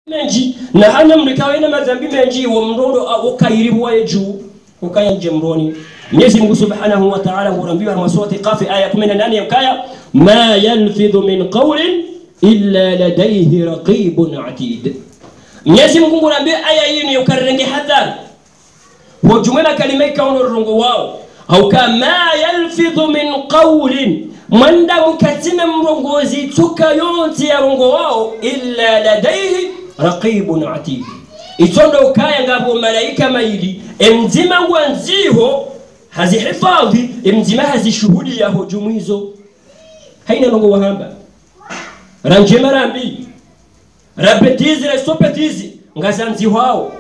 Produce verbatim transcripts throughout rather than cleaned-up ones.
menji na hana mrikawe na madhambi menji wa mrondo ukairibu eju ukaya jemroni. Mwenyezi Mungu Subhanahu wa Ta'ala hurambiwa na surati Qaf aya kumi na nane ukaya ma yalfidhu min qawlin illa ladayhi raqibun atid. Mwenyezi Mungu hurambiwa aya hii ni ukarenge hadhari wa jumla kalima ikaona rongo wao au kama yalfidhu min qawlin manda mkatima mrongozi tuka yote ya rongo wao illa ladayhi raqibun atid. Itondo ukaya ngabo malaika maili emzima ngwanziho hazihifadhi emzima hazishuhudi ya hujumu hizo haina rongo wahamba ranjema rambi rabetizi resopetizi ngazanzi wao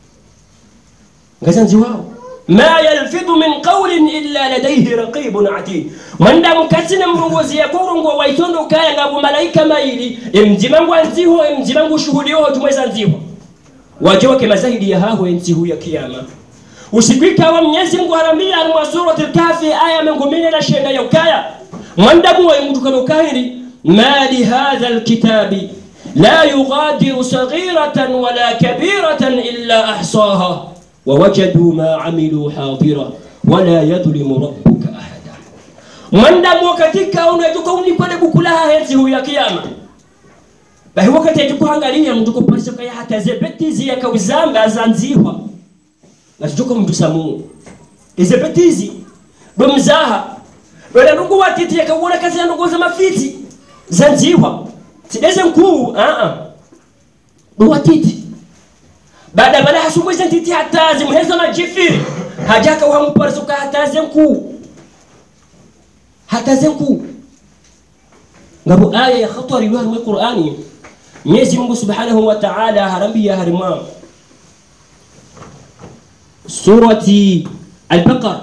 ngazanzi wao ma yalfidhu min qawlin illa ladayhi raqibun atid. Manda mkatina mrongozi ya korongo wa itondo ukaya ngabo malaika maili emzima ngwanziho emzima ngushuhudiho tumwezanziho wajewa kema zaidi ya haho enzihu ya kiyama. Usikwika wa Mwenyezi Mungu harambia alwa suratul Kahfi aya mengumine na shenda ya ukaya mwandamu wa mtu kama ukahiri ma li hadha alkitabi la yughadiru saghiratan wala kabiratan illa ahsaha wa wajadu ma amilu hadira wala yadhlimu rabbuka ahada. Mwandamu katika unajuka unipale bukulaha enzihu ya kiyama bahi wakati atukuangalia mtu kupasa kaya hata zebetizi ya kauzamba zanziwa natujuka mtu samu izebetizi bomzaha wala ndugu watiti ya kawona kazi ya ndugu za mafiti zanziwa tideze mkuu a a do watiti baada bala hasumu zantiti hata zimhezo na jifiri hajaka wa mparso ka hata zemkuu hata zemkuu ngabo aya ya khatari wa Qur'ani. Mwenyezi Mungu Subhanahu wa Ta'ala harambia harima surati al-Baqara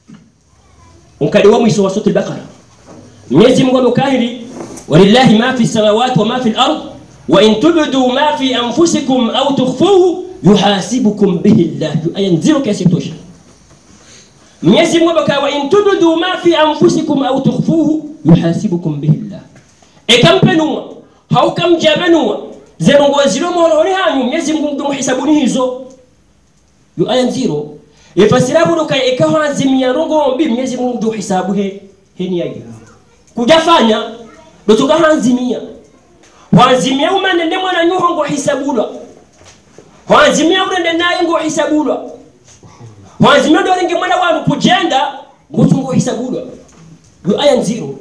unkaliwa mwisho wa surati al-Baqara. Mwenyezi Mungu amekahiri walillahi ma fi samawati wa ma fi al-ard wa in tubdu ma fi anfusikum aw tukhfuhu yuhasibukum bihi Allah. Ayan zero kiasi tosha. Mwenyezi Mungu amekahiri wa in tubdu ma fi anfusikum aw tukhfuhu yuhasibukum bihi Allah. Ekampenua haukamjabenua zerongo ziro moloni hanyu Mwenyezi Mungu ndo muhisabuni hizo yu aya zero ifasirabu ndo kai ekahanzimia rongo mbi Mwenyezi Mungu ndo hisabu he heni yaje kujafanya ndo tukahanzimia wanzimia umane ndemo mwana nyuho ngo hisabulwa wanzimia urende naye ngo hisabulwa wanzimia ndo ringe mwana wanu kujenda ngo tungo hisabulwa yu aya zero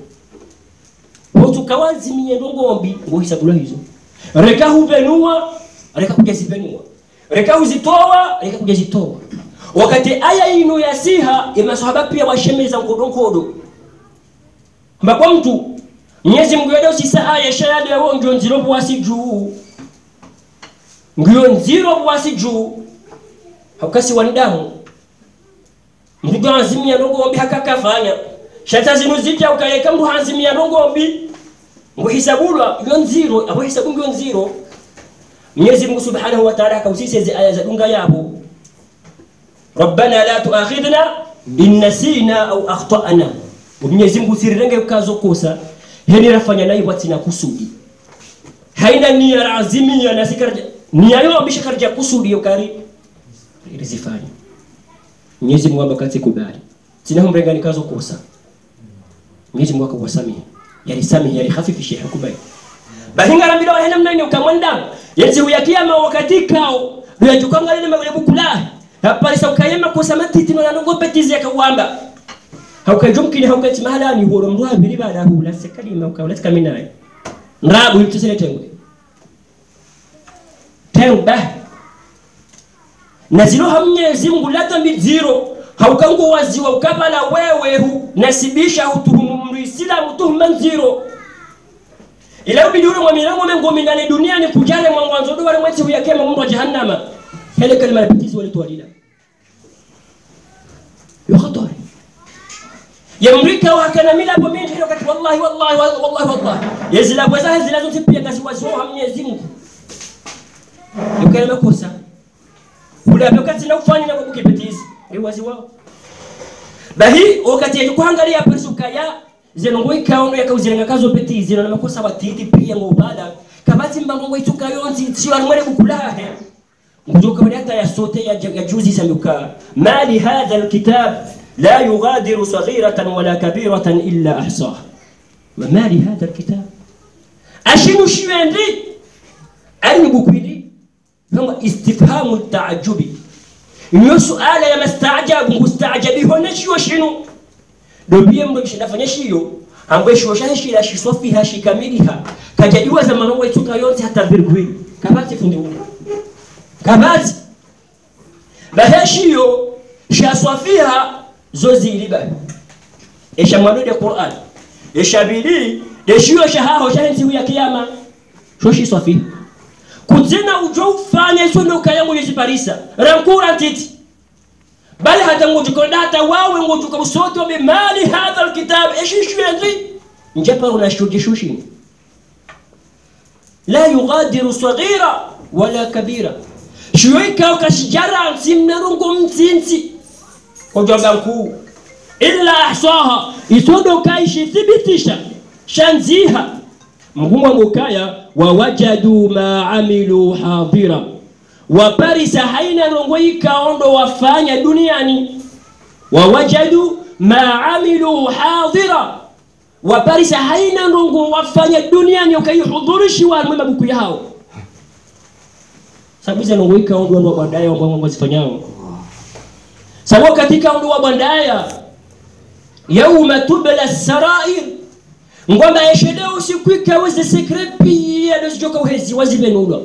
wotu kawazi miendongombi ngo hisabula hizo reka hubenua reka kujazibenua reka uzitoa reka kujazitoa. Wakati aya ino ya siha imasahaba pia washemeza nkodokodo mbakwa mtu Mwenyezi Mungu yado sisa aya shahada yao ndio nziro bwasi juu ndio nziro bwasi juu hakasi wanadamu ndio azimia ndongombi hakakafanya shata zinuzika ukayeka mtu hanzimia ndongombi ngo hisabulwa yo nziro abo hisabu ngo nziro. Mwenyezi Mungu Subhanahu wa Ta'ala kausiseze aya za dunga yabo Rabbana la tu'akhidhna in nasina au akhtana. Mwenyezi Mungu sirirenge ukazo kosa heni rafanya nayo watina kusudi haina nia razimia na sikarja nia yo bishakarja kusudi yokari rizifanya. Mwenyezi Mungu ambakati kubali sina humrengani kazo kosa Mwenyezi Mungu akawasamehe yali samehe yali khafifishe hukubai bahinga rambilo hena mnani ukamwanda yenzi uyakiyama wakati kao yajukanga lele magalebu kula hapa lisa ukayema kosa matitino na ngo petizi yakawamba haukajumkini haukati mahala ni horo mruha bili baada hula sekalima ukawleta kaminaye nrabu yutusele tengwe tengba nazilo hamnyezi Mungu lata miziro haukangu waziwa ukabala wewe hu nasibisha hutuhumu mrisila mutuhuma nziro ila ubiduru wa milango mengo minane duniani kujale mwanzo ndo wale mwezi huyakema mungu wa jahannama hele kalima yapitizi wale tuwalila yukhatari yamrika wa kana mila hapo mimi ndio wakati wallahi wallahi wallahi wallahi yazila bwaza zinazo tipia kazi waziwa Mwenyezi Mungu yukalema kosa ule wakati na ufanye na kukipitizi ni wazi wao bahi wakati yakuangalia persuka ya zenongo ikaono yakauzirenga kazo petizi na makosa watiti pia ngobala kabati mbango ituka yonzi sio anwele bukulahe njoka waliata ya sote ya juzi samuka mali hadha alkitab la yughadiru saghiratan wala kabiratan illa ahsaha وما لهذا الكتاب أشنو شويندي أين بكويدي هم استفهام التعجب إنه سؤال يا مستعجب مستعجبي هنا شو شنو لو بيم بيش نفني شيء هم بيش وشاه شيء لا شيء صفيها شيء كاملها كجدوا زمان هو يتوقع يونتي حتى بيرقوي كباتي فندو كباتي بهشيو شيء صفيها زوزي لبا إيش مالو القرآن Eshabili deshiyo shahaho shahensi ya kiyama shoshi swafi kuzina ujo ufanye sono kayangu yesiparisa rankura titi bali hata ngujukondata wawe ngujuka usoto be mali hadha alkitab eshishu yandri njapa unashuji shushi la yughadiru saghira wala kabira shuika ukashijara simnarungo mtsinzi kujomba mkuu illa ahsaha isodo kaishi thibitisha shanziha mgumwa mukaya wa wajadu ma amilu hadira wa parisa haina rongoi kaondo wafanya duniani wa wajadu ma amilu hadira wa parisa haina rongo wafanya duniani ukayihudhurishi wa mabuku yao sabiza rongoi kaondo wa bandaya ambao wazifanyao sawa katika ondo wa bandaya يوم تبلى السرائر ngomba yeshede usikwika weze secret pia dozijoka uhezi wazibenulwa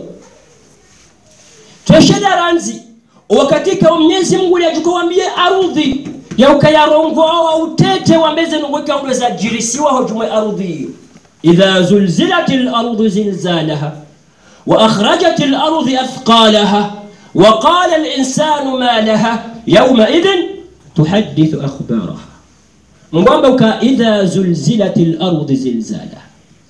twesheda ranzi wakatika Mwenyezi Mungu alijukwambie ardhi ya ukayarongoa utete wambeze ngweka ndo za jirisiwa hujuma ardhi idha zulzilatil ardu zilzalaha wa akhrajatil ardu athqalaha wa qala al insanu ma laha yawma idhin tuhaddithu akhbaraha ngomba idha zulzilatil ardu zilzalaha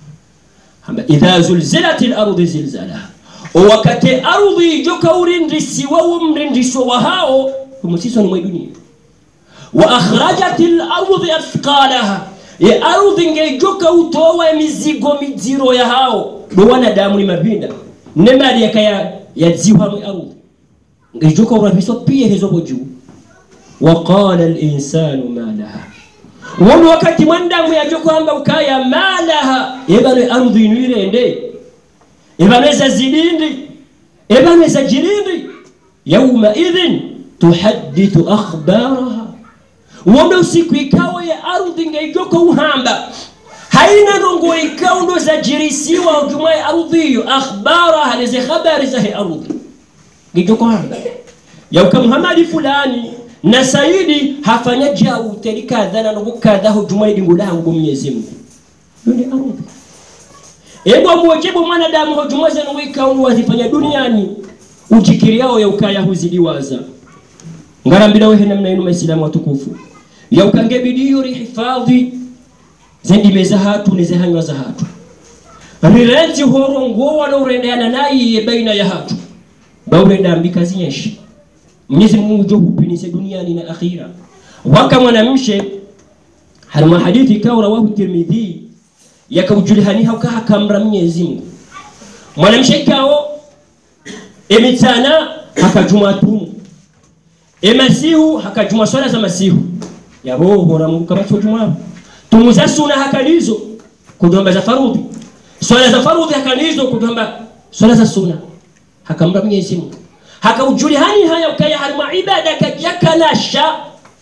idha zulzilatil ardu zilzalaha wakati ardhi joka urindisi wa umrindisi wa hao kumsiso ni dunia wa akhrajatil ardu athqalaha ya ardhi ngejoka utoa mizigo mijiro ya hao do wanadamu ni mabinda nemali yakaya yadziwa mu ardhi ngejoka urabiso pia hizo boju wa qala al insanu ma laha wano wakati mwandamu yajoka kwamba ukaya malaha ebale ardhi inirende ebaneza zilindi ebaneza jilindi yawma idhin tuhaddithu akhbaraha wano siku ikawa ya ardhi ngeijoka uhamba haina rongo ikawa ndo za jirisiwa ujumai ardhi akhbaraha leze khabari za ardhi ngeijoka uhamba yauka Muhammad fulani na Saidi hafanya jau telika dhana nukadha hujumai dingulaha ugo Mwenyezi Mungu ndio ardhi ego mwajibu mwanadamu hujumaza nwika wazifanya duniani ujikiriao ya ukaya huzidiwaza ngarambira wehe namna inu maislamu watukufu ya ukange bidiyo rihifadhi zendi meza hatu neze hanywa za hatu rirenti horongo wala urendeana nayi baina ya hatu ba urenda ambika zinyeshi Mwenyezi Mungu jo hupinise duniani na akhira waka mwanamshe halma hadithi kaura wa Tirmidhi yakawjulihani hauka hakamra Mwenyezi Mungu mwanamshe kao emitana hakajumatu emasihu hakajuma swala za masihu yabo hora Mungu kama tujuma tumuza sunna hakalizo kudomba za farudhi swala za farudhi hakalizo kudomba swala za sunna hakamra Mwenyezi Mungu hakawjulihani haya ukaya harma ibada kajakanasha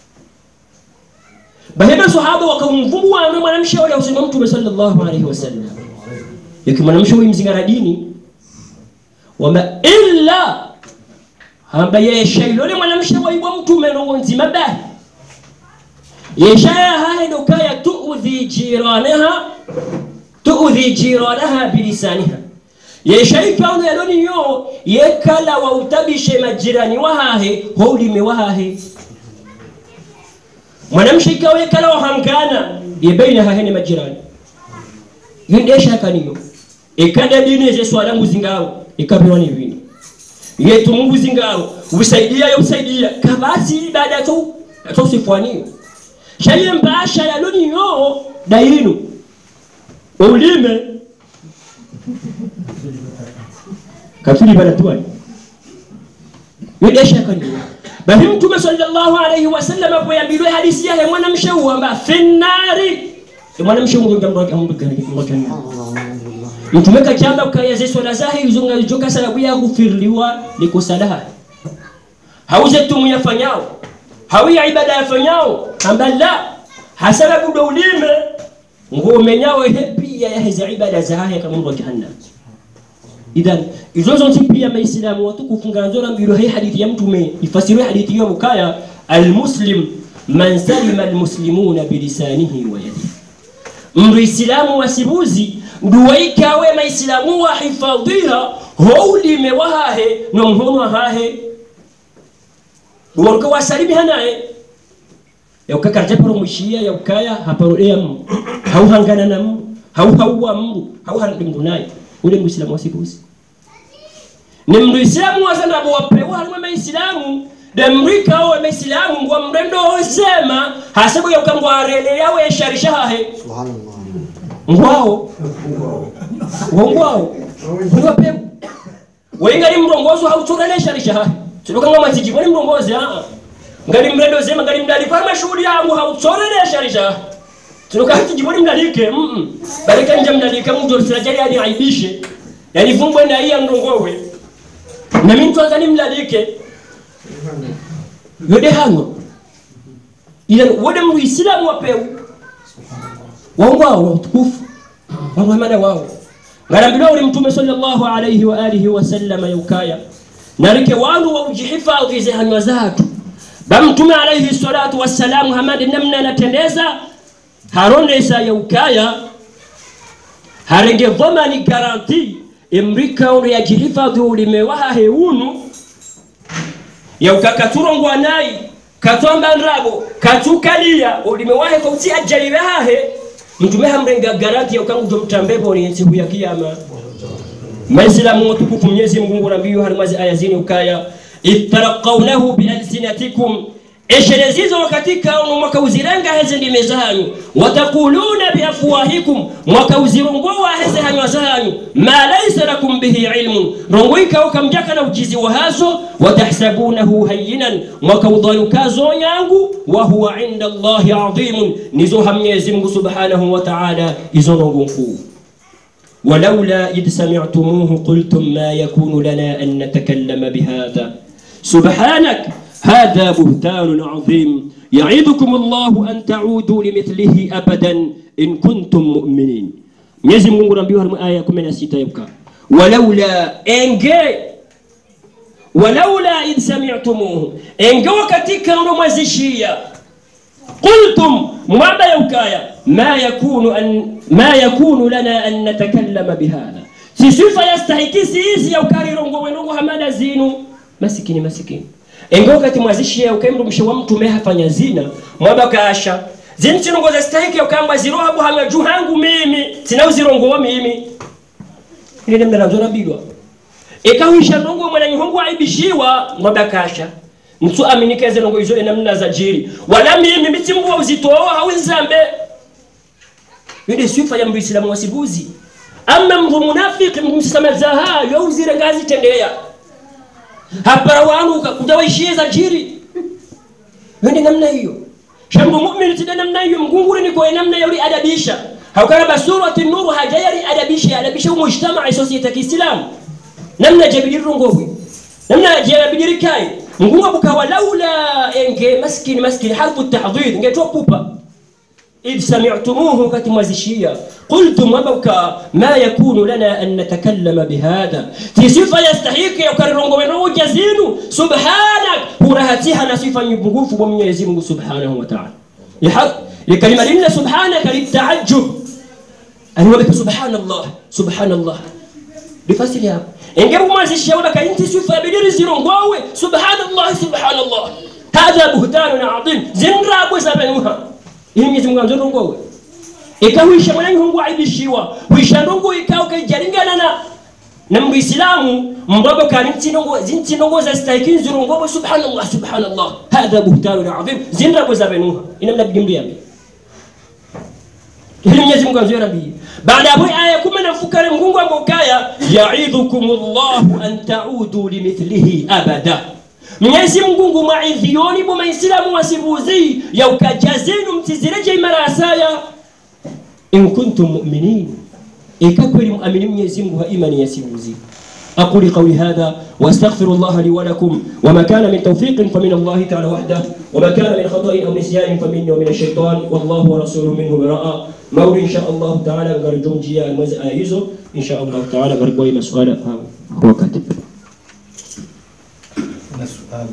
bahema sahaba wakamvumua na mwanamshe wale usema Mtume sallallahu alayhi wasallam yake mwanamshe huyu mzingara dini wama illa hamba yeshay lole mwanamshe waibwa Mtume no nzima bahi yeshaya haya dokaya tuudhi jiranaha tuudhi jiranaha bilisaniha yeshay kauna yaloni yo yekala wa utabishe majirani wahahe holi mewahahe mwanamshe kawe kala wahangana yebaina hahene majirani yendesha kaniyo ekada dini ze swala nguzingao ikabirwa ni vini yetu Mungu zingao ubisaidia yo usaidia kabasi ibada tu tu sifaniyo shaye mbasha ya loni yo dainu ulime kafiri baratuani yodesha kani bali mtume sallallahu alayhi wasallam hapo yambilwe hadithi yake mwanamshe huamba finnari mwanamshe mungu ngamroka mungu gani mtume kachamba ukayeze swala zahi uzunga joka sababu ya kufirliwa ni kusalaha hauze tumu yafanyao hawi ibada yafanyao amballa hasababu dawlime ngome nyao pia ya hizo ibada zahi kama mungu jahannam. Idhan izo zonti pia maislamu watukufu nganzora mbilo hii hadithi ya mtume ifasiriwe hadithi hiyo mukaya almuslim man salima almuslimuna bilisanihi wa yadihi. Muislamu wasibuzi nduwaika we maislamu wa hifadhiha holi mewahahe no mhono hahe duwarka wasalimi hanae ya ukakarje paro mushia ya ukaya haparo em hau hangana nam hau hauwa mbu hau handingunaye ule muislamu wasibuzi ni muislamu wazana bopewa halima maislamu demrika wa maislamu ngwa mrendo sema hasabu ya ukangwarele yawe sharishahe subhanallah ngwao ngwao ngwape wengali mrongozo hautorele sharishahe tuloka ngoma zijiboni mrongozi a ngali mrendo sema ngali mdali kwa mashuhuri yangu hautorele sharishahe tuloka kijiboni mdalike mm baraka nje mdalike mjoro sirajali hadi aibishe yani vumbwe na hii ndongowe na mimi tuanzani mlalike yode hano ila wode muislamu wapeu wangu wao tukufu wangu mada wao ngarambilo ule mtume sallallahu alayhi wa alihi wasallam yukaya narike wangu wa ujihifadhi zihanywa zatu ba mtume alayhi salatu wassalam hamadi namna natendeza haronde sa yukaya harenge voma ni garanti imrika ule yajihifadhi ulimewaha heunu ya ukakaturongwa nai katwamba nrabo katukalia ulimewahe kwa uti ajaliwahe mtume hamrenga garanti ya ukangu mtambebo ni siku ya kiyama. Maislamu watukufu Mwenyezi Mungu nabii halimazi aya zini ukaya iftaraqawnahu bi alsinatikum eshelezizo wakatika mwaka uzirenga heze ndime zanyu watakuluna bi afwahikum mwaka uzirongwa heze hanywa zanyu ma laysa lakum bihi ilmun rongoika ukamjaka na ujizi wa hazo watahsabunahu hayyinan mwaka udhalukazo nyangu wa huwa inda Allahi adhimun nizo Mwenyezi Mungu subhanahu wa ta'ala izo ngongu ولولا إذ سمعتموه قلتم ما يكون لنا أن نتكلم بهذا سبحانك هذا بهتان عظيم يعيدكم الله أن تعودوا لمثله أبدا إن كنتم مؤمنين. يزم نقول بيها الآية كمنا ستة يبقى ولولا إنجي ولولا إذ سمعتموه إنجي وكتك رمزشية قلتم ماذا يوكايا ما يكون أن ما يكون لنا أن نتكلم بهذا سيسوف يستحيكي سيسي يوكاري رنغو ونغو همانا زينو مسكيني مسكين ingo kati mwazishia ukaimru mshewa mtu meha fanya zina mwaba kaasha zinti nungo za stahiki ukamba zirohabu hama juhangu mimi sina uzirongo wa mimi ile nemna nazona bidwa ikawisha nungo mwana nyihongu aibishiwa mwaba kaasha mtu aminikeze nungo izo enamna za jiri wala mimi miti mbuwa uzitoa hawinzambe yode sifa ya mbisilamu wasibuzi ama mbu munafiki msama zaha yo uzire ngazi tendea hapara wangu kujawaishia za jiri wende namna hiyo shambu mu'min tida namna hiyo mgunguri ni kwa namna yuri adabisha haukana basurati nuru hajayari adabisha adabisha mujtama society ya Kiislamu namna jabiriru ngowi namna jabiri kai ngwa bukawa laula enge maskini maskini harfu tahdhid ngetoa pupa إذ سمعتموه كتمازشيا قلتم وبكى ما يكون لنا أن نتكلم بهذا في صفة يستحيك يكررون وينو جزينو سبحانك ورهتها نصفا يبغوف ومن يزيمه سبحانه وتعالى لحق لكلمة لنا سبحانك للتعجب أن بك سبحان الله سبحان الله بفصل يا إن جابوا ما زشيا وبك أنت صفة بدير زيرون قوي سبحان الله سبحان الله هذا بهتان عظيم زنرا بوزابنوها hii Mwenyezi Mungu anzongo wewe ikawisha mwanangu Mungu aibishiwa wisha ndongo ikao kajalingana na na Muislamu mbabo kaniti ndongo zinti ndongo za stahiki zirongo subhanallah subhanallah hadha buhtan azim zinra bozabenuha inamna bigimri yabi hii Mwenyezi Mungu anzora bi baada ya aya kumi na fukare Mungu ambokaya ya'idhukumullahu an ta'udu limithlihi abada. Mwenyezi Mungu maidhioni bo maislamu wasibuzi ya ukajazenu mtizireje mara asaya in kuntum mu'minin ikakweli muamini Mwenyezi Mungu imani yasibuzi. أقول قولي هذا واستغفر الله لي ولكم وما كان من توفيق فمن الله تعالى وحده وما كان من خطأ أو نسيان فمني ومن الشيطان والله ورسوله منه براء مولي إن شاء الله تعالى غرجون جيا المز آيزو إن شاء الله تعالى غربوي مسؤال هو كاتب مسؤال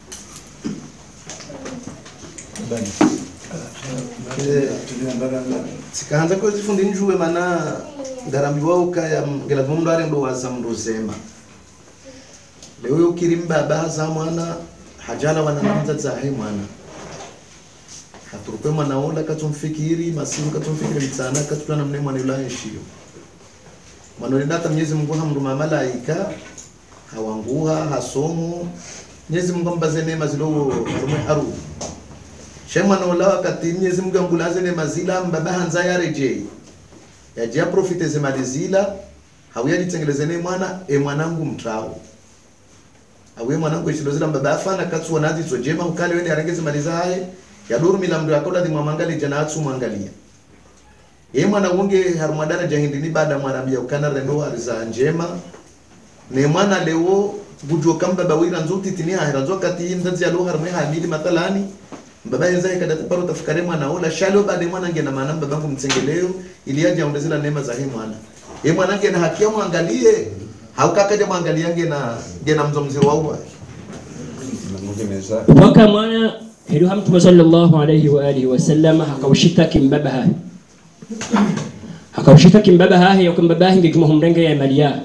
sikaanza kuzifundi njue mana ngarambiwa ukaya ngela mundu ari ndo waza mndo zema leo ukirimba baza mwana hajala wananza zahe mwana haturupe mwana ola katumfikiri masimu katumfikiri mtsana katutana mne mwana yula heshio mwana ndata Mwenyezi Mungu hamruma malaika hawanguha hasomo Mwenyezi Mungu mbaze neema zilo rumwe haru shema na ola wakati Mwenyezi Mungu ngulaze neema zila mbaba hanza ya reje yajia profite zemalizila hawia ditengelezene mwana e mwanangu mtrao awe mwanangu ishilozila mbaba afana katsu wanazi sojema ukale wende arengeze malizaye ya duru milamdu yakola di mwamangali jana atsu mwangalia e mwana wonge harumadana jahindini baada mwanambia ukana rendo hariza njema ne mwana leo bujo kamba bawira nzuti tinia hirazo kati ndazi ya loha harme hamili matalani mbaba yenzaye kada paro tafakare mwana ola shalo baada mwana ngena maana babangu mtsengeleo ili aje aondezela neema za hii mwana e mwana ngena hakia muangalie haukakaje muangalie ngena ngena mzomzi wao waka mwana hilo hamtu sallallahu alayhi wa alihi wasallam hakaushitaki mbabaha hakaushitaki mbabaha ya kumbabaha ngekuma humrenge ya malia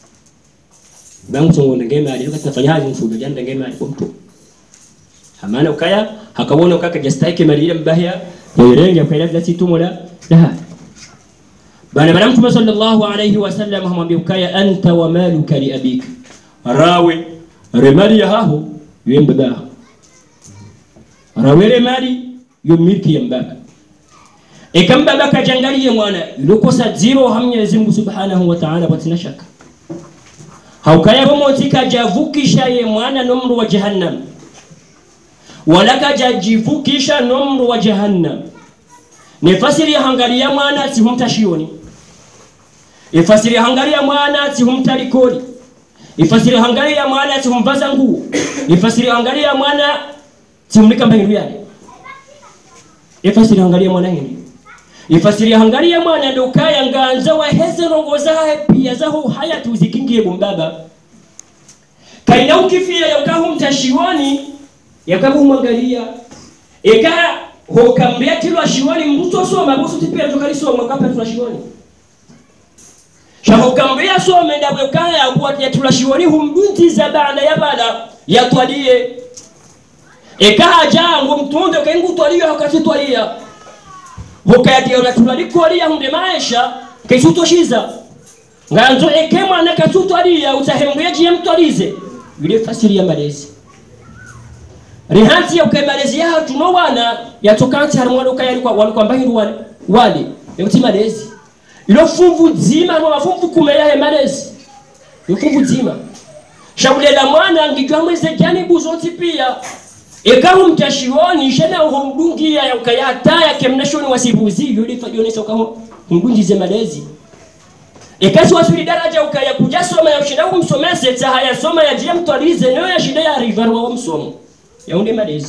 bangu songo ngema ali ukatafanya hazi mfudo janda ngema ali mtu hamana ukaya hakawona ukaka jastaki malia mbahia yirenge kwa ila tumula la bana bana mtume sallallahu alayhi wasallam hamwambia ukaya anta wa maluka li abik rawi remali haho yembaba rawele mali yo milki ya mbaba e kamba baka jangalie mwana yukosa zero hamnyezi Mungu subhanahu wa ta'ala batina shaka haukaya bomotika javukisha ye mwana nomru wa jahannam walaka jajivukisha nomru wa jahannam nefasiri hangalia mwana si humtashioni ifasiri hangalia mwana si humtalikoli ifasiri hangalia mwana si humvaza nguo ifasiri hangalia mwana si humlika mbangiru yale ifasiri hangalia mwana hili ifasiri hangalia mwana ndo kaya nganza wa heze rongoza hae pia zaho haya tuzikingie bumbaba kaina ukifia ya ukahu mtashioni ya ukahu mwangalia eka hokambia tilo shiwani mtu soma bosu tipia tokali soma kapa tula shiwani shahokambia soma ndawe kaya kwa tula shiwani humbunti za baada ya baada ya twalie eka jangu mtundo kengu twalia wakati twalia hokati ya tula likolia hunde maisha kesutoshiza nganzo ekema na kasutwalia utahembeje ya mtwalize yule fasiri ya malezi rihanti ya ukemalezi yao tunowana yatokanti harumwana ukayari kwa walikuwa mbahiru wale wale yuti malezi ilo fumvu zima no mafumvu kumeya he malezi ilo fumvu zima shabulela mwana ngijwa mweze jani buzoti pia ekahu mtashioni shena uhomdungia ya ukayata ya kemnashoni wasibuzi yule fadionesa ukaho mdungize malezi ekasi wasuri daraja ukaya kujasoma ya ushinda umsomese tahaya soma ya jia mtwalize nyo ya shida ya rivaru wa msomo ya unde malezi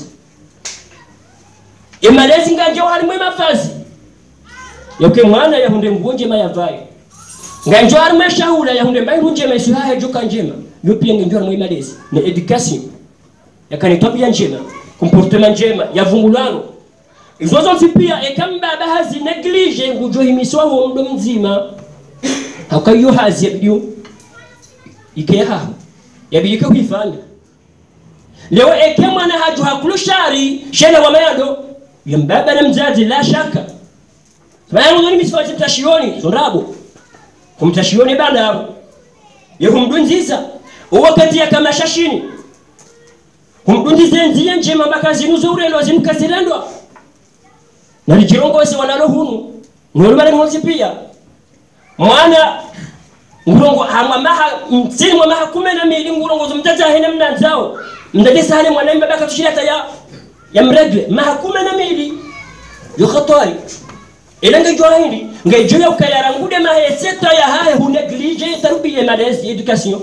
e malezi nganje wali mwema fazi yoke mwana ya hunde ngonje mayavayo nganje wali mweshaula ya hunde mbayi runje mesu haya joka njema yopi nganje wali mwema malezi na education ya kanitopia njema comportement njema ya vungulano izozo tipia ekamba bahazi neglige ngujo himiswa ho ndo mzima hakayo hazi yabiyo ikeha yabiyika kuifanya leo ekema na haju hakulushari shela wa mayado yambaba na mzazi la shaka sababu ndio misifati mtashioni zorabo kumtashioni bana yehumdunziza wakati ya kama shashini humdunzize nziye njema makazi nuzurelo zimkasirandwa na lijirongo se wanalo hunu nolo bale mwozi pia mwana ngurongo hamwa maha mtini mwa maha kume na mili ngurongo zumtaja hena mnanzao mdadesa hali mwana mbaba katushilata ya ya mregle maha kume na mili yo khatari ila ngejua hindi ngejua ukayara ngude maha seta ya haya hu neglige tarbiya malezi education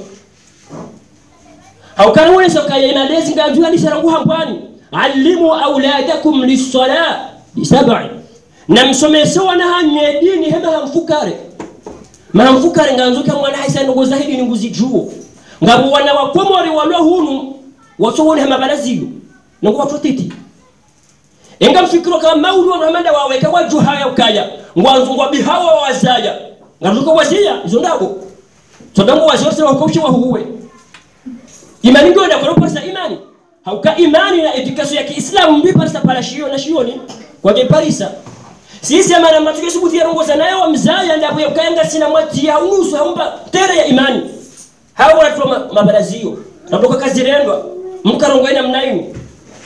au kana wesa ukayara malezi ngajua ni sarangu hambani alimu auladakum lis-salah bisab'i namsomesa wana hanye dini hema hamfukare mahamfukare nganzuka mwana haisa ngo zahidi nguzi juo ngabo wana wakomori walwa hunu wasowone hema balaziyo ngo watotiti enga mfikiro kama maulu wa Muhammad waweka waju haya ukaya ngwanzu ngwa bihawa wazaya nganzuka wazia izo ndabo todango wazose wakoshi wa huwe imani ngoda kwa pasa imani hauka imani na education ya Kiislamu mbi pasa pala shio na shioni kwa parisa sisi amana matuke subuti ya rongoza nayo wa mzaya ndapo ya kaenda sina mwati ya unusu haumba tere ya imani hawa watu wa mabarazio natoka kazi rendwa mkarongo ina mnayu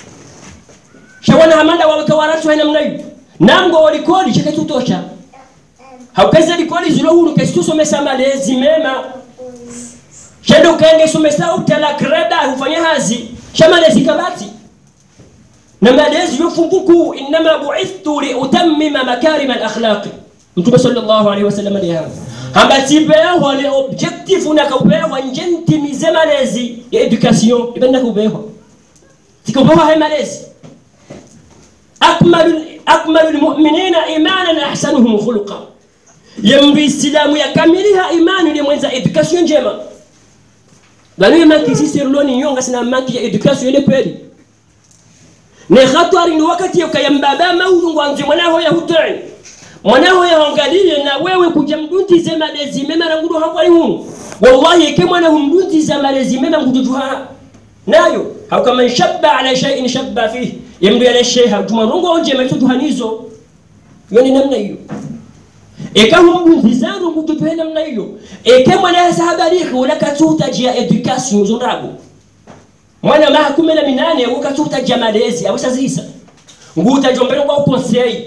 shawana hamanda waweka waratu ina mnayu nango walikodi cheke tutosha haukaza likodi zilo huru kesitu somesa malezi mema shendo kenge somesa utala kreda hufanya hazi shamalezi kabati na malezi yofunguku inma bu'ithtu li utammima makarim al-akhlaq mtume sallallahu alayhi wasallam aliha hambatibewa wale objectif unakabewa njenti mizemalezi ya education ibenda kubewa tikobewa hai malezi akmalu akmalu almu'minina imanan ahsanuhum khuluqa yamri islamu yakamiliha imani ni mwenza education njema bali maki sisi ruloni yonga sina maki ya education ile kweli ne khatari ni wakati yakayambaba maudhu ngwanze mwanaho ya hutani mwanaho ya angalie na wewe kujamdunti zema malezi mema na ngudu hapo alihu wallahi kama na humdunti zema malezi mema ngudu ha nayo au kama shabba ala shay'in shabba fihi yamdu ya sheha tumarongo onje metoto hanizo yoni namna hiyo ekaho mdunti zaro ngudu hena namna hiyo ekema na sahabari wala katuta jia education zondago mwana maha kumi na minane wakatuta jamalezi awasazisa nguta jombele kwa uponsei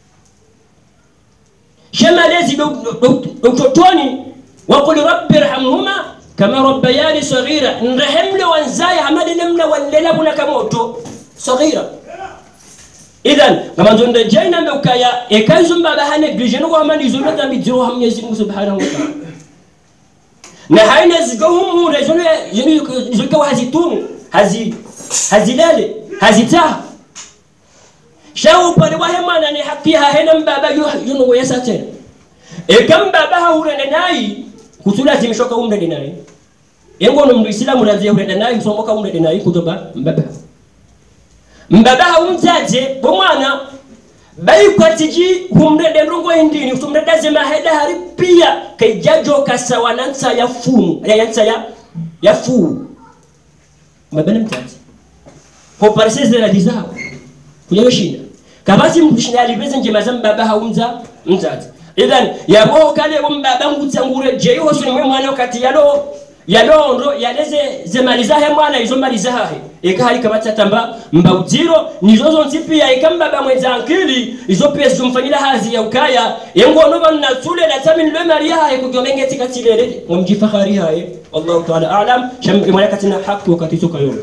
jamalezi utotoni waqul rabbi irhamhuma kama rabbayani saghira nrehemle wanzaya hamadi namna walelabuna kamoto saghira idhan kama nzonde jaina mbukaya ekazo mbaba hane glijeno kwa hamadi zonda dhambi jiro hamnyezi Mungu subhanahu wa ta'ala na haina zigohum mu rejono zoka wazitumu hazi hazilale hazita shau pale wa hemana ni haki ha hena mbaba yuno yesa tena e kam baba ha urende nai kusula zimishoka umrende nai yengo no muislamu razia urende nai somoka umrende nai kutoba mbaba mbaba ha umzaje bomwana bai kwatiji humrende ndongo indini usumrenda zema heda hari pia kaijajo kasawanansa ya fumu ya yansa ya ya fu mabana mtati kwa parseze la dizao kuyoshinda kabasi mkushinda alibeze nje mazamba baba haumza mtati idhan yabo kale mbaba ngutangure je yo suni mwana wakati yalo yalo ndo yaleze zemaliza he mwana izo maliza he ekali kabata tamba mbaudiro nizozo ntipia ikamba mwenza ankili izo pia zumfanyila hazi ya ukaya yengo no na tule la tamin le maria he kugomenge tikatilele mumjifakhari haye wallahu ta'ala a'lam sham malakatina haki wakati toka yolo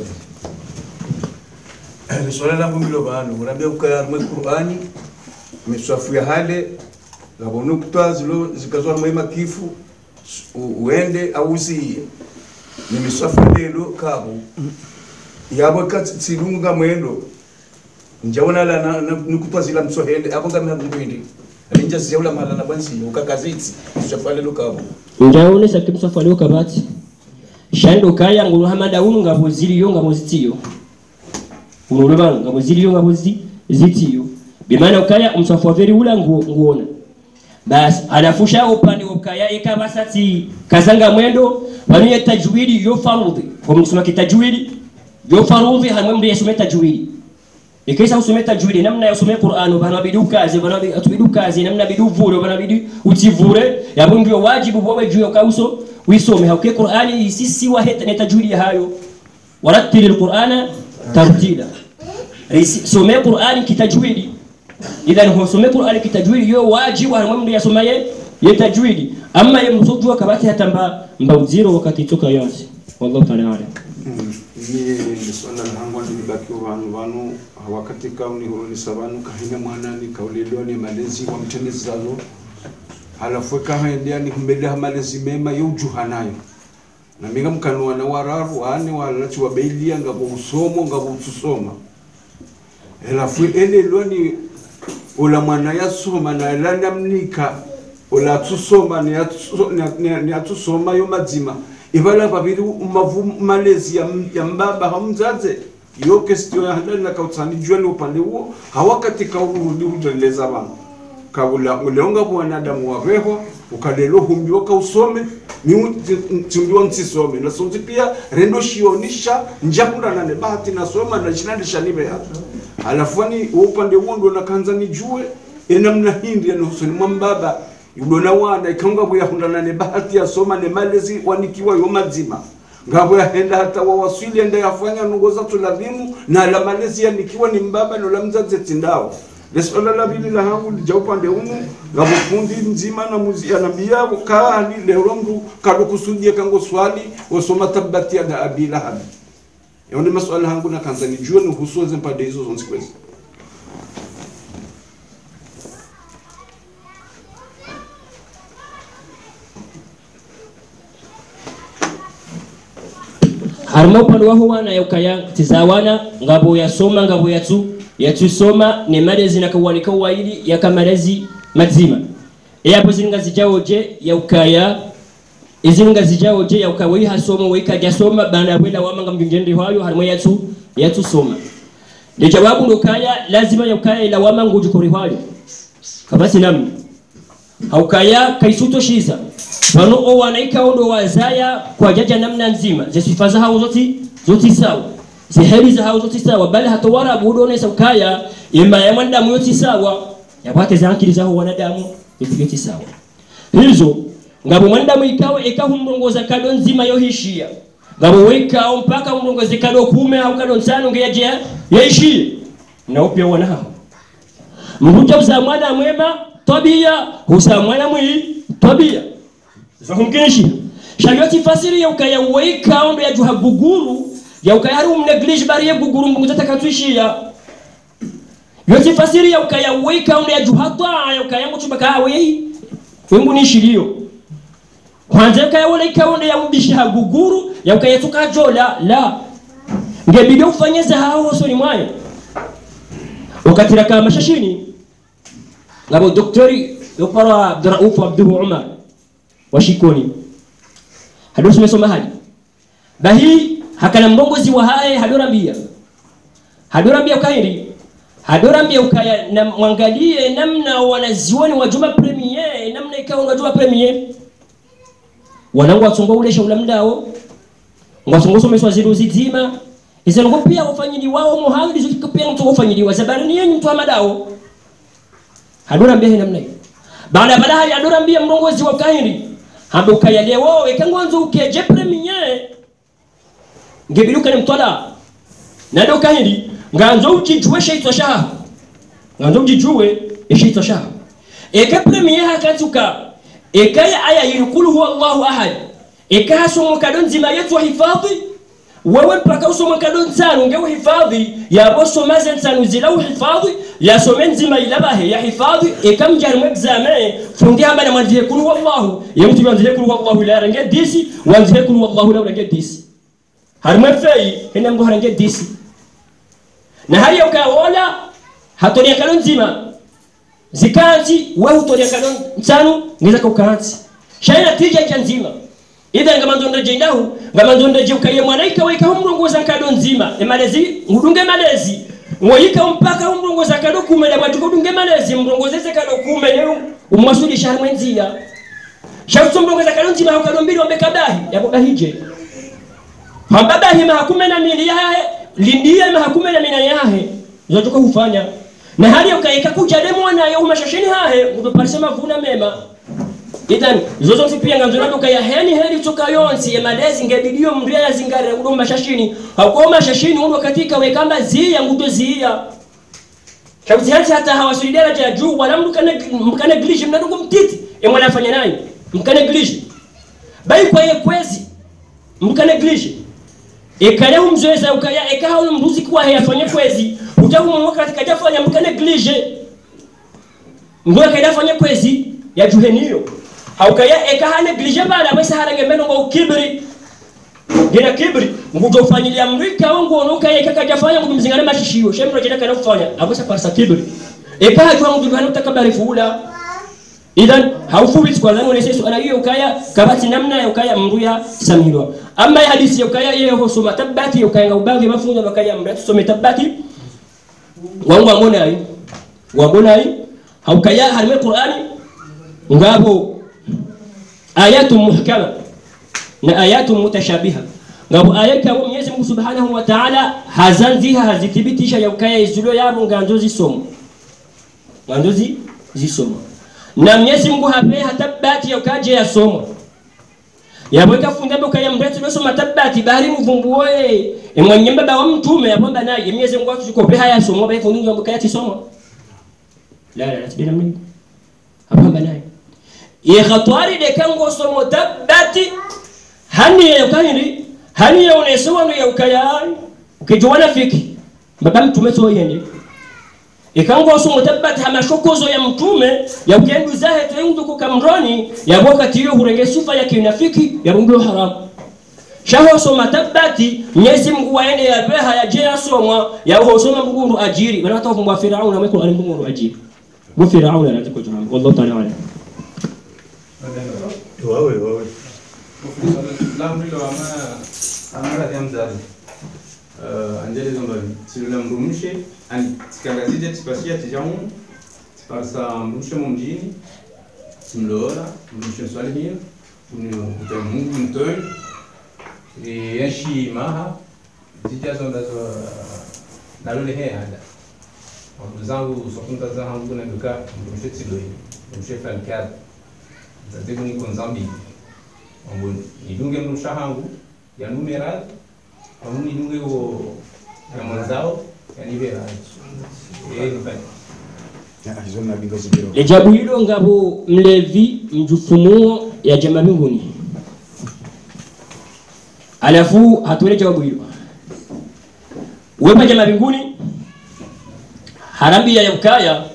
swala la mbilo bano urambia ukaya mu Qur'ani miswafu ya hale labonu kutwa zilo zikazwa mwema kifu uende auzi ni miswafu lelo kabo yabo katsilunga mwendo njabona la nikutwa zila msohende abonga mhambindi alinja ziyula mala na bansi ukakazitsi miswafu lelo kabo njaone sakimswafu lelo kabati shando kaya ngulu hamada unu ngabo zili yo ngabo zitiyo urubanga ngabo zili yo ngabo zitiyo bimana ukaya umswafu veri ula nguona bas anafusha upande ukaya ikabasati kazanga mwendo baniye tajwidi yo farudhi kwa msoma kitajwidi yo farudhi hamwe yasome tajwidi ikisa usome tajwidi namna yasome Qur'an bana bidu kazi bana bidu kazi namna bidu vure bana bidu utivure yabo ndio wajibu bwa juu kauso wisome hauke Qur'ani sisi wa heta tajwidi hayo warattil alqur'ana tartila some Qur'ani kitajwidi idhan husome Qur'ani kitajwidi yo wajibu hamwe yasome yetajwidi amma yemzujwa kabati hata mba mbauziro wakati toka yasi wallahu ta'ala alam. Ni swala langu ndibaki wanu wanu wakati kauni huruni sabanu kahina mwanani kaulelwa ni malezi wa mtendezi zazo halafu kahaendia ni kumbelea malezi mema yujuhanayo na minga mkanua na wararu wani walachi wa beilia ngabo usomo ngabo utusoma halafu elelwa ni ula mwana ya soma na elana mnika ula tusoma ni atusoma, ni atusoma yo mazima ibala babiri umavu malezi ya, ya mbaba hamzaze yo kestio ya handali na kautsani juani upande huo hawakati kaurudi ujeleza bana kaula uleonga kwa wanadamu waveho ukalelo humbioka usome mi timbiwa ntisome na sonzi pia rendo shionisha njakunda nane bahati na soma na jinadisha nibe ya alafani upande huo ndo nakanza nijue enamna hindi ya nuhusuni mwambaba yudona wana ikonga buya hundana ne bahati ya soma ne malezi wanikiwa yo mazima ngabo ya henda hata wa wasili enda yafanya nungoza tuladhimu na la malezi ya nikiwa ni mbaba no la mzazi tindao lesola la bili la hangu lijaupa umu ngabo fundi nzima na muzi ya nabia kaa ni lerongu kado kusudie kango swali wasoma tabati ya da abila habi yoni maswala hangu na kanza nijua ni husuwa mpade hizo zonsi kwezi. harma upande waho wana yukaya tizawana ngabo yasoma ngabo yatu yatusoma ne malezi na kawanika waili yakamalezi mazima eyapo zinga zijaoje yukaya izinga zijaoje yukawi hasoma wika jasoma bana wela wamanga mjunjende hayo harma yatu yatusoma de jawabu ndokaya lazima yukaya ila wama ngujukuri hayo kabasi namni haukaya kaisuto shiza bano o wanaika ondo wazaya kwa jaja namna nzima zisifaza hao zote zote sawa ziheri za hao zote sawa bali hata warabu udone saukaya ima ya wanadamu yote sawa yapate za akili za wanadamu yote sawa hizo ngabo wanadamu ikawa ikahu mrongoza kado nzima yohishia ngabo weka mpaka mrongoza kado kume au kado nsano ngeje yaishie na upya wana hao mbuja za mwana mwema tabia husa mwana mwi tabia zahumkeshi shayoti fasiri ya ukaya weka ondo ya juha guguru ya ukaya haru mneglish bari ya guguru mungutata katuishia yoti fasiri ya ukaya weka ondo ya juha taa ya ukaya mchubaka wei wengu nishilio kwanza ukaya weka ondo ya mbisha guguru ya ukaya tukajola la ngebidi ufanyeze hao soni mwayo wakati raka mashashini ngabo doktori yopara Abdurrauf Abdul Umar washikoni hadosu mesoma hadi bahi hakana mrongozi wa hae hadorambia hadorambia ukairi hadorambia ukaya na mwangalie namna wanazioni wa Juma Premier namna ikawa wa Juma Premier wanangu watsongo ule shaula mdao ngwasongo someswa ziru zizima izango pia ufanyili wao muhali zikipia mtu ufanyiliwa zabani yenyu mtu amadao hadorambia namna hiyo baada baada hali hadorambia mrongozi wa kairi habo kayale wao ekangwanzo ukeje premier ngebiruka ni mtwala nado kahindi nganzo ukijwe shaitwa shaha nganzo ukijwe shaitwa shaha eka premier hakatuka ekaya aya yikulu huwa Allahu ahad eka somo kadon zima yetu hifadhi wewe mpaka usomo kadon tsano ngewe hifadhi ya boso mazen tsano zilau hifadhi ya somen zima ilabahe ya hifadhi ekam jarmu examen fundi hamba na mwanzie kulu wallahu yemtu wanzie kulu wallahu la range disi wanzie kulu wallahu la range disi harma fei hena ngo range disi na hayo kaola hatonia kadon zima zikanzi wewe utonia kadon tsano ngiza kukanzi shaina tija chanzima ida ngamanzo ndajendahu ngamanzo ndaje ukaye mwanaika weka humrongoza kado nzima emalezi ngudunge malezi ngoyika mpaka humrongoza kado kumele batuko dunge malezi mrongozeze kado kumele umwasuli shahar mwenzia shafu mrongoza kado nzima kado mbili ombeka bahi yabo bahije hambaba hima hakume na mili yahe lindia ma hakume na mina yahe zotoka hufanya na hali ukaika kuja demo na ya umashashini hahe udoparisema vuna mema idan zozo mfipia nganzo nado kaya heni heli toka yonsi emalezi ngebidio mria zingare udo mashashini hauko mashashini undo katika wekamba zia ngudo zia shabuti hata hata hawasulidera ya juu wala mkana mkana glish mnado kumtiti e mwana afanya nayo mka neglige bai kwa ye kwezi mka neglige e kale umzoeza ukaya e kaha mruzi kwa yafanye kwezi utahu mwaka katika jafanya mka neglige ngoja kaidafanya kwezi ya juheniyo haukaya e kaha neglige bala wesa harange meno ngo kibri gena kibri ngujo fanyilia mrika wangu onoka ye kaka jafanya ngumzingane mashishiyo shemro jena kana kufanya abosa pasa kibri e kaha tu wangu bihano takabari fula idhan haufubi kwa zangu nese suala hiyo ukaya kabati namna ya ukaya mruya samhilwa ama hadisi ya ukaya yeye hosoma tabati ya ukaya ubangi mafunzo bakaya mratu some tabati wangu amona hai wambona hai haukaya halme Qur'ani ngabo ayatu muhkama na ayatu mutashabiha ngabo ayaka wa Mwenyezi Mungu Subhanahu wa Ta'ala hazanziha hazithibitisha ya ukaya izulo yabo nganzozi somo nganzozi zisomo na Mwenyezi Mungu hape hatabati ya ukaje ya somo yabweka fundambo kaya mretu loso matabati bahari mvumbuoe emwenye baba wa mtume yapomba naye Mwenyezi Mungu atukope haya somo ba fundinyo ambo kaya tisomo la la tibina mimi apomba naye ye khatwari de kango somo tabati hani ya ukayiri hani ya uneso ya ukaya ukijwana fiki baba mtume so yende ikango somo tabati hamashokozo ya mtume ya ukendu zahe tuendu kukamroni ya wakati hiyo hurenge sufa ya kinafiki ya bungo haram shaho somo tabati Mwenyezi Mungu waende ya beha ya jea somo ya hosoma mgundu ajiri wana hata kwa Firauna na Qur'ani mgundu ajiri wa Firauna na ziko jana wallahu ta'ala wala wawe wawe lamu lo ama amara diamzali uh anjeli zombali silula mrumishe ani tikangazije tipasia tijamu tiparsa mrumishe mumjini simlora mrumishe swalihin kunyo utamungu mtoi e yashi maha tija zonda zo nalole he hada zangu sokunta za hangu na duka mrumishe tiloi mrumishe falkad zate kuni konzambi ambo nidunge mrumisha hangu ya numerad amu nidunge wo ya mwanzao yani vera eh nifanye le jabu hilo ngabo mlevi mjufumuo ya jamaa mbinguni alafu hatuele jawabu hilo wewe jamaa mbinguni harambi ya ukaya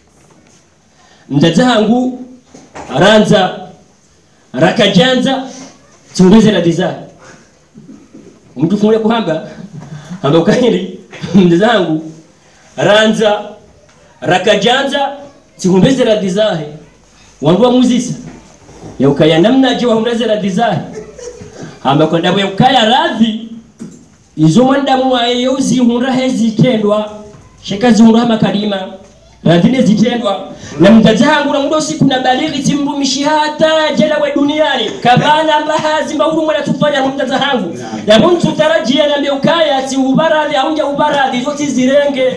ndazangu ranza rakajanza tungeze la design mtu fumule kuhamba hamba ukahili ndazangu ranza rakajanza tungeze la design wangu muzisa ya ukaya namna je wahumreze la design hamba kwa ndabo ya ukaya radhi izo mandamu wa yozi hunra hezi kendwa shekazi hunra makalima radhine zitendwa na mtazangu na mudo siku na balighi timrumishi hata jela wa duniani kabana mbahazi mbahuru mwana tufanya mtazangu ya muntu tarajia na mbeukaya si ubaradhi haunja ubaradhi zote zirenge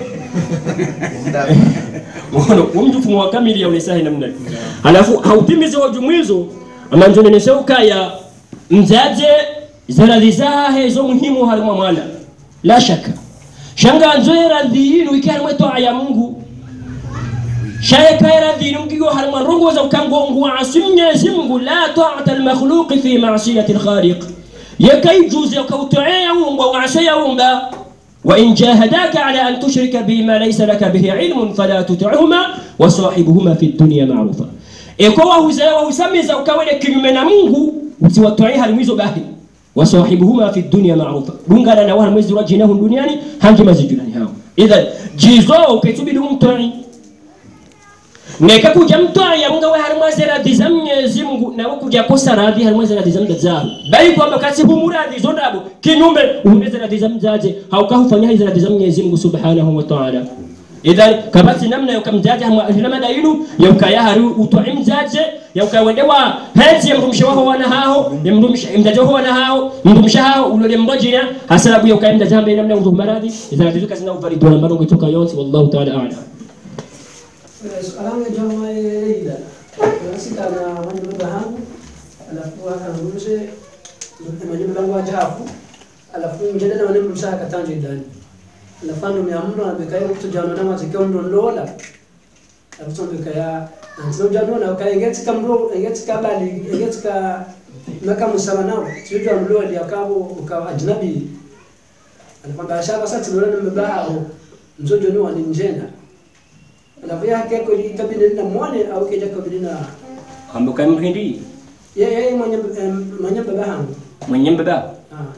mwono mtu fumwa kamili ya ulesahi namna halafu hautimize wajumwizo amanjone neshaukaya mzaje zaradhi zahe zo muhimu halima mwana la shaka shanga nzoe radhi hilo ikiwa mweto aya Mungu shaya kaira dinu ngigo harma rongo za ukangongo asimnya Mungu la ta'ata al-makhluq fi ma'siyati al-khaliq yakai juzi ukautoea umba wa ashaya umba wa in jahadaka ala an tushrika bima laysa laka bihi ilmun fala tuti'huma wa sahibuhuma fi ad-dunya ma'rufa eko wa huzawa husamiza ukawele kinyume na Mungu usiwatoe halizo bahi wa sahibuhuma fi ad-dunya ma'rufa dungana na wao mwezi wajinahu duniani hanji mazijulani hao idhan jizo ukitubidi umtoi neka kuja mtoa ya Mungu wa harmazera dizamnyezi Mungu na kuja kosa radhi harmazera dizamda zao bai kwamba kasi humuradi zondabo kinyume umezera dizamzaje haukafanya hizo dizamnyezi Mungu subhanahu wa ta'ala idhan kabati namna yokamzaje hamna dailu yokaya haru utoimzaje yokawendewa hezi mrumsha wao wana hao mrumsha imdaje wao wana hao mrumsha hao ulole mbojina hasalabu yokaenda jambe namna uzomaradi idhan dizuka zina uvari dola marongo toka yonsi wallahu ta'ala a'lam. Sekarang jama ida, nasi kana manjuba hangu, alafu akanuruse, manjuba langu ajabu, alafu mjadala wale msaka katanje ndani, alafu ndo miamro na bekai mtu jana na mazikio ndo ndola, arutondo kaya anzo jano na kaya ngeti kamro ngeti kabali ngeti ka maka musala nao sio mlo ali akabo ukawa ajnabi anakwambia shaba sasa tunaona mbao mzo jano ni njena anavya keko ni kabili na mwane au keja kabili na ambuka mhindi yeye yeye mwenye mwenye baba hangu mwenye baba ah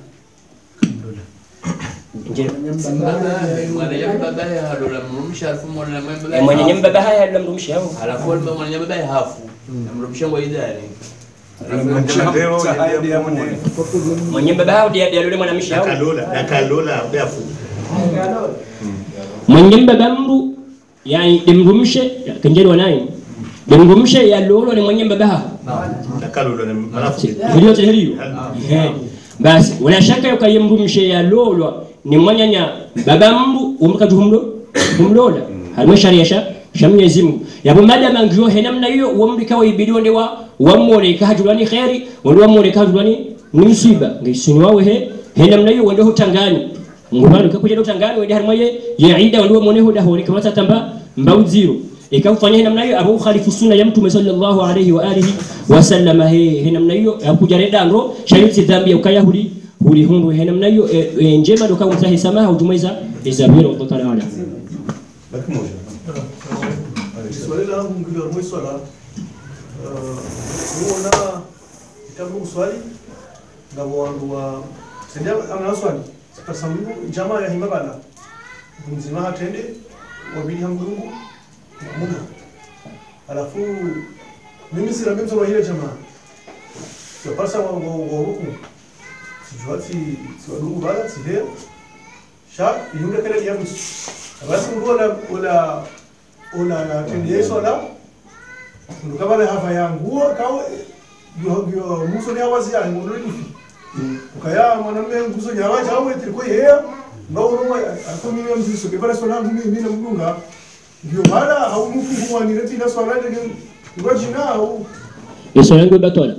mwenye baba ya dola mrumsha alfu mwana e mwenye nyemba baba haya ndo mrumshi hao alafu mwenye baba ya hafu mrumsha ngo idani mwenye baba hao dia dia yule mwanamshi hao Nakalola, nakalola bafu. mwenye baba mru yani demrumshe kanjeri wanai demrumshe ya lolo ni mwenye baba hao Nakalola ni malafu. ndio tehrio eh basi wala shaka yukayemrumshe ya lolo ni mwanyanya baba mru umkatuhumlo humlola halwe sharia sha Mwenyezi Mungu yabo madama ngio henamna hiyo uamrika waibidi wende wa wamone kahajulani khairi wende wamone kahajulani ni msiba ngisini wawe he henamna hiyo wende hutangani ngubani kakuja hutangani wende harmaye ya ida wende wamone huda hone kama tamba mbau zero ikafanya henamna hiyo abu khalifu sunna ya mtume sallallahu alayhi wa alihi wasallam he henamna hiyo yakuja reda ndo shariti dhambi ukayahudi huli hundu henamna hiyo njema ndo kama mtahi samaha ujumaiza izabiro wa ta'ala Baki moja. Swali langu ngilo mwe swala uh muona kitabu swali ngabo wangu wa sendia amna swali kasamu jamaa ya himabana mzima hatende wabili hamdungu mungu alafu mimi sira mimi mzoro ile jamaa sio pasa wangu wangu sijuati siwadungu bala sivyo sha yule kale ya mtu basi ngona wala ona tendie sola ndukabale hafa yangu kawe yo yo muso ni awazi ya ngono ni ukaya mwanamume nguzo nyawa chawe triko yeye ndo ndo ako mimi mziso kibara sola ngumi mimi na mdunga ndio mara au mfungu wa nireti na swala ndio ngojina au yeso yangu batola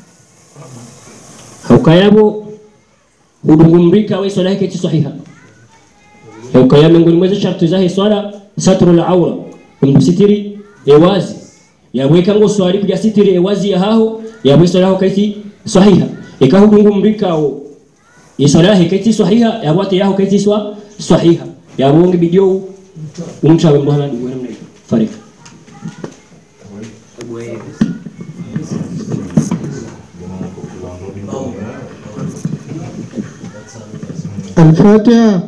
haukayabo hudungumrika we swala yake sahiha haukayabo ngoni mwezi sharti zahi swala satru al-awra kumsitiri ewazi yaweka ngo swali kuja sitiri ewazi ya hao ya swala yao kaiti sahiha ikahudungu mrikao isala hikati sahiha ya watu yao kaiti swa sahiha ya wongi bidio umcha wembo hana ndio namna farika الفاتحة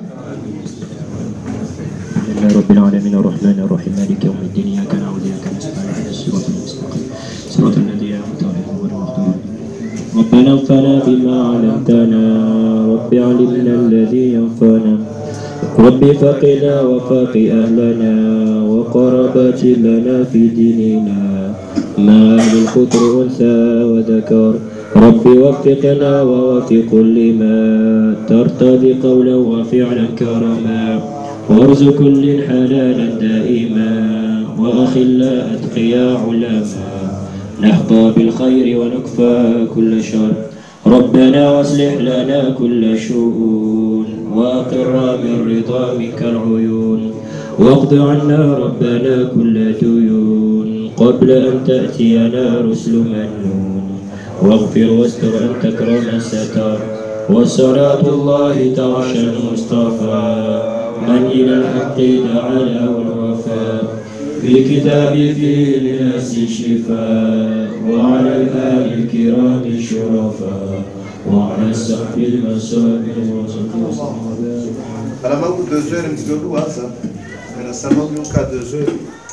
رب العالمين الرحمن الرحيم مالك يوم الدين إياك نعبد وإياك نستعين اهدنا الصراط المستقيم صراط الذين أنعمت عليهم غير المغضوب عليهم ربنا انفعنا بما علمتنا رب علمنا الذي ينفعنا رب فقنا وفق أهلنا وقربات لنا في ديننا ما أهل الخطر أنثى وذكر رب وفقنا ووفق لما ترتضي قولا وفعلا كرما وارزق كل حلالا دائما وأخلا أتقيا علما نحظى بالخير ونكفى كل شر ربنا واصلح لنا كل شؤون وأقر من رضا منك العيون واقض عنا ربنا كل ديون قبل أن تأتينا رسل منون واغفر واستر أن تكرم الستار وصلاة الله تعشى المصطفى من إلى الحق دعانا والوفاء بالكتاب فيه للناس الشفاء وعلى الآل الكرام الشرفاء وعلى السحب المسابق والصلاة Para mal com dois anos, me deu duas, né? Era só mal com cada dois anos.